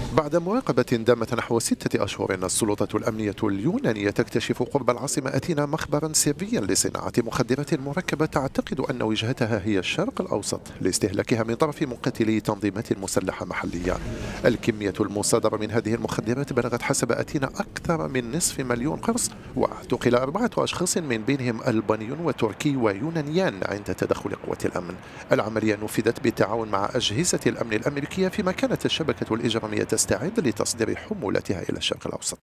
بعد مراقبة دامت نحو 6 أشهر، السلطة الأمنية اليونانية تكتشف قرب العاصمة أثينا مخبرا سريا لصناعة مخدرات مركبة تعتقد أن وجهتها هي الشرق الأوسط لاستهلاكها من طرف مقاتلي تنظيمات مسلحة محلية. الكمية المصادرة من هذه المخدرات بلغت حسب أثينا أكثر من نصف مليون قرص، واعتقل 4 أشخاص من بينهم ألباني وتركي ويونانيان عند تدخل قوات الأمن. العملية نفذت بالتعاون مع أجهزة الأمن الأمريكية، فيما كانت الشبكة الإجرامية تستعد لتصدير حمولتها إلى الشرق الأوسط.